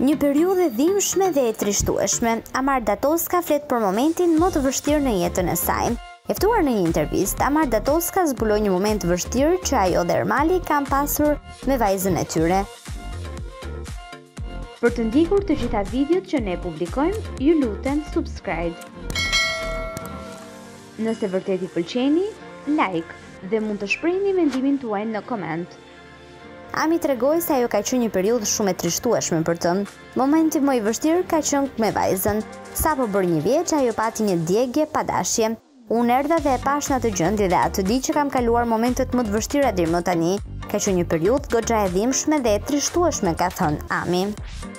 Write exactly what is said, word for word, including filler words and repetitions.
Një periudhë e dhimbshme dhe e trishtueshme, Amarda Toska flet për momentin më të vështirë në jetën e saj. E ftuar në një intervistë, Amarda Toska zbuloi një moment vështirë që ajo dhe Ermali kanë pasur me vajzën e tyre. Për të ndjekur të gjitha videot që ne publikojmë, ju lutem subscribe. Nëse vërtet i pëlqeni, like dhe mund të shprehni mendimin tuaj në koment. Ami tregoi se ajo ka qenë një periudhë shumë e trishtueshme për të. Momenti më i vështirë ka qenë me vajzën. Sapo bërë një vjeç, ajo pati një djegje pa dashje. Unë erdha dhe e pash në atë gjendje dhe atë di që kam kaluar momentet më të vështira deri më tani. Ka qenë një periudhë goxha e dhimbshme dhe e trishtueshme, ka thënë Ami.